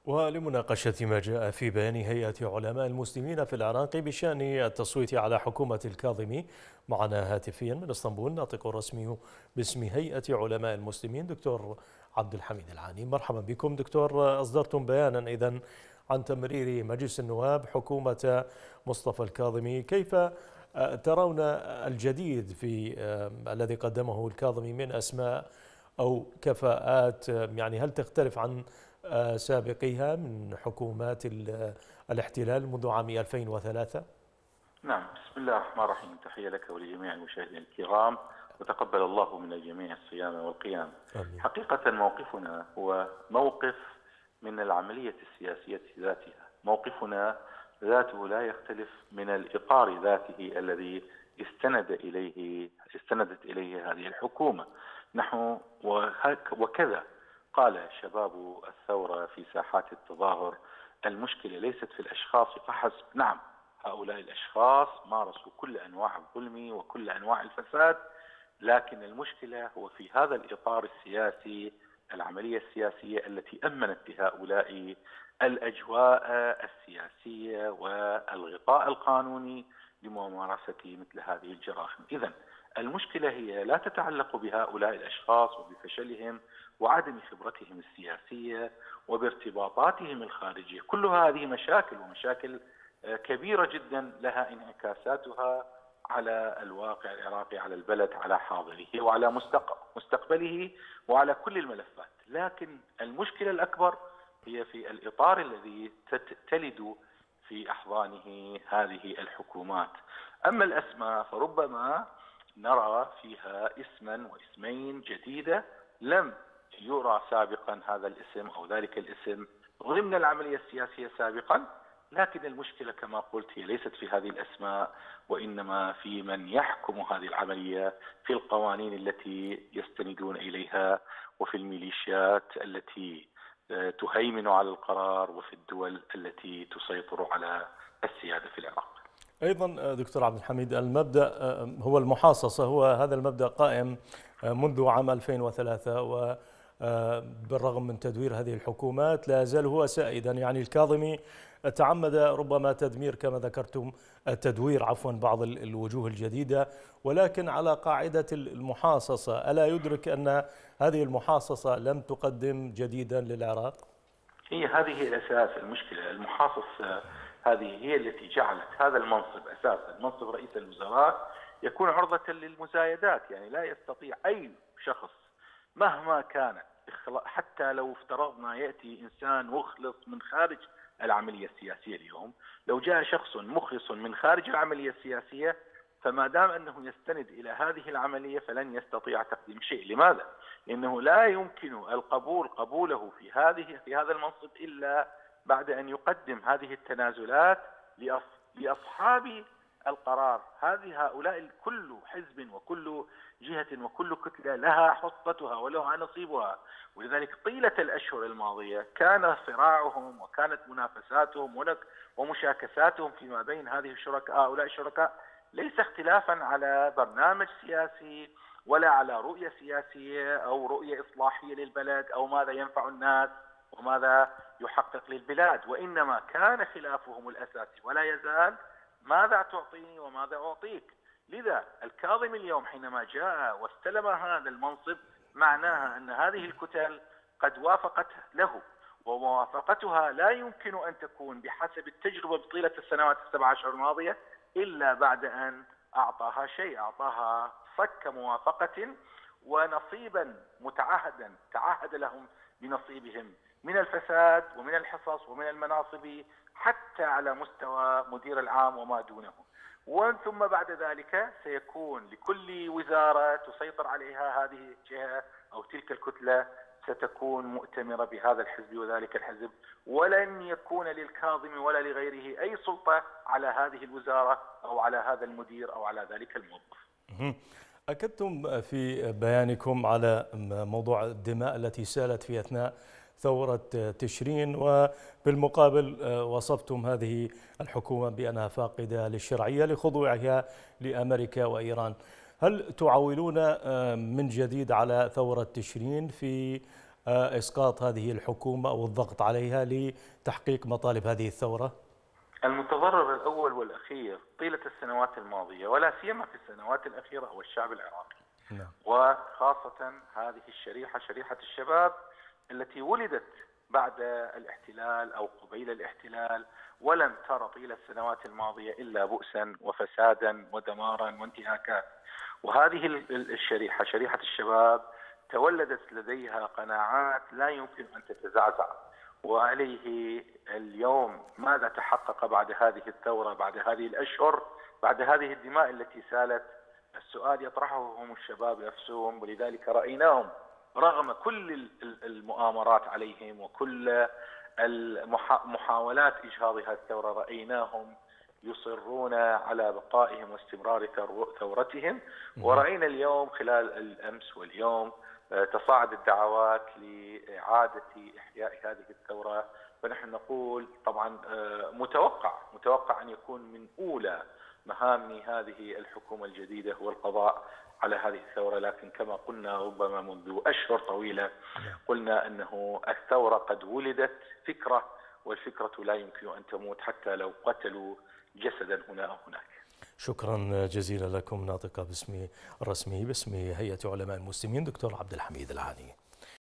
ولمناقشة ما جاء في بيان هيئة علماء المسلمين في العراق بشأن التصويت على حكومة الكاظمي، معنا هاتفيا من اسطنبول ناطق رسمي باسم هيئة علماء المسلمين دكتور عبد الحميد العاني. مرحبا بكم دكتور. أصدرتم بيانا إذن عن تمرير مجلس النواب حكومة مصطفى الكاظمي، كيف ترون الجديد في الذي قدمه الكاظمي من أسماء أو كفاءات؟ يعني هل تختلف عن سابقيها من حكومات الاحتلال منذ عام 2003؟ نعم، بسم الله الرحمن الرحيم. تحية لك ولجميع المشاهدين الكرام، وتقبل الله من الجميع الصيام والقيام. آمين. حقيقة موقفنا هو موقف من العملية السياسية ذاتها، موقفنا ذاته لا يختلف من الإطار ذاته الذي استندت إليه هذه الحكومة. نحن وكذا قال شباب الثورة في ساحات التظاهر: المشكلة ليست في الأشخاص فحسب. نعم، هؤلاء الأشخاص مارسوا كل أنواع الظلم وكل أنواع الفساد، لكن المشكلة هو في هذا الإطار السياسي، العملية السياسية التي أمنت بهؤلاء الأجواء السياسية والغطاء القانوني لممارسة مثل هذه الجرائم. إذن المشكلة هي لا تتعلق بهؤلاء الأشخاص وبفشلهم وعدم خبرتهم السياسية وبارتباطاتهم الخارجية. كل هذه مشاكل، ومشاكل كبيرة جدا لها انعكاساتها على الواقع العراقي، على البلد، على حاضره وعلى مستقبله وعلى كل الملفات. لكن المشكلة الأكبر هي في الإطار الذي تلد في أحضانه هذه الحكومات. أما الأسماء فربما نرى فيها اسما واسمين جديدة لم يرى سابقا هذا الاسم أو ذلك الاسم ضمن العملية السياسية سابقا. لكن المشكلة كما قلت هي ليست في هذه الأسماء، وإنما في من يحكم هذه العملية، في القوانين التي يستندون إليها، وفي الميليشيات التي تهيمن على القرار، وفي الدول التي تسيطر على السيادة في العراق. أيضا دكتور عبد الحميد، المبدأ هو المحاصصة، هو هذا المبدأ قائم منذ عام 2003، وبالرغم من تدوير هذه الحكومات لا يزال هو سائدا. يعني الكاظمي تعمد ربما تدمير، كما ذكرتم، بعض الوجوه الجديدة، ولكن على قاعدة المحاصصة. ألا يدرك أن هذه المحاصصة لم تقدم جديدا للعراق؟ هذه الأساس المشكلة. المحاصصة هذه هي التي جعلت هذا المنصب أساسا، منصب رئيس الوزراء، يكون عرضة للمزايدات. يعني لا يستطيع أي شخص مهما كان، حتى لو افترضنا يأتي إنسان مخلص من خارج العملية السياسية اليوم، لو جاء شخص مخلص من خارج العملية السياسية، فما دام أنه يستند إلى هذه العملية فلن يستطيع تقديم شيء. لماذا؟ لأنه لا يمكن قبوله في هذا المنصب إلا بعد أن يقدم هذه التنازلات لأصحاب القرار. هؤلاء كل حزب وكل جهة وكل كتلة لها حصتها ولها نصيبها. ولذلك طيلة الأشهر الماضية كان صراعهم وكانت منافساتهم ومشاكساتهم فيما بين هؤلاء الشركاء ليس اختلافا على برنامج سياسي ولا على رؤية سياسية أو رؤية إصلاحية للبلد أو ماذا ينفع الناس وماذا يحقق للبلاد، وإنما كان خلافهم الأساسي ولا يزال ماذا تعطيني وماذا أعطيك. لذا الكاظمي اليوم حينما جاء واستلم هذا المنصب معناها أن هذه الكتل قد وافقت له، وموافقتها لا يمكن أن تكون بحسب التجربة بطيلة السنوات ال17 الماضية إلا بعد أن أعطاها شيء، أعطاها صك موافقة ونصيبا متعهدا، تعهد لهم بنصيبهم من الفساد ومن الحصص ومن المناصب حتى على مستوى مدير العام وما دونه. ثم بعد ذلك سيكون لكل وزارة تسيطر عليها هذه الجهة أو تلك الكتلة ستكون مؤتمرة بهذا الحزب وذلك الحزب، ولن يكون للكاظمي ولا لغيره أي سلطة على هذه الوزارة أو على هذا المدير أو على ذلك الموظف. أكدتم في بيانكم على موضوع الدماء التي سالت في أثناء ثورة تشرين، وبالمقابل وصفتم هذه الحكومة بأنها فاقدة للشرعية لخضوعها لأمريكا وإيران. هل تعولون من جديد على ثورة تشرين في إسقاط هذه الحكومة أو الضغط عليها لتحقيق مطالب هذه الثورة؟ المتضرر الأول والأخير طيلة السنوات الماضية ولا سيما في السنوات الأخيرة هو الشعب العراقي. نعم. وخاصة هذه الشريحة، شريحة الشباب التي ولدت بعد الاحتلال أو قبيل الاحتلال، ولم ترى طيلة السنوات الماضية إلا بؤسا وفسادا ودمارا وانتهاكات. وهذه الشريحة، شريحة الشباب، تولدت لديها قناعات لا يمكن أن تتزعزع. وعليه اليوم ماذا تحقق بعد هذه الثورة، بعد هذه الأشهر، بعد هذه الدماء التي سالت؟ السؤال يطرحه هم الشباب نفسهم. ولذلك رأيناهم رغم كل المؤامرات عليهم وكل محاولات إجهاض هذه الثورة، رأيناهم يصرون على بقائهم واستمرار ثورتهم. ورأينا اليوم خلال الأمس واليوم تصاعد الدعوات لإعادة إحياء هذه الثورة. فنحن نقول طبعا متوقع أن يكون من أولى مهام هذه الحكومة الجديدة هو القضاء على هذه الثورة. لكن كما قلنا ربما منذ أشهر طويلة، قلنا أنه الثورة قد ولدت فكرة، والفكرة لا يمكن أن تموت حتى لو قتلوا جسدا هنا أو هناك. شكرا جزيلا لكم. ناطق الرسمي باسم هيئة علماء المسلمين دكتور عبد الحميد العاني.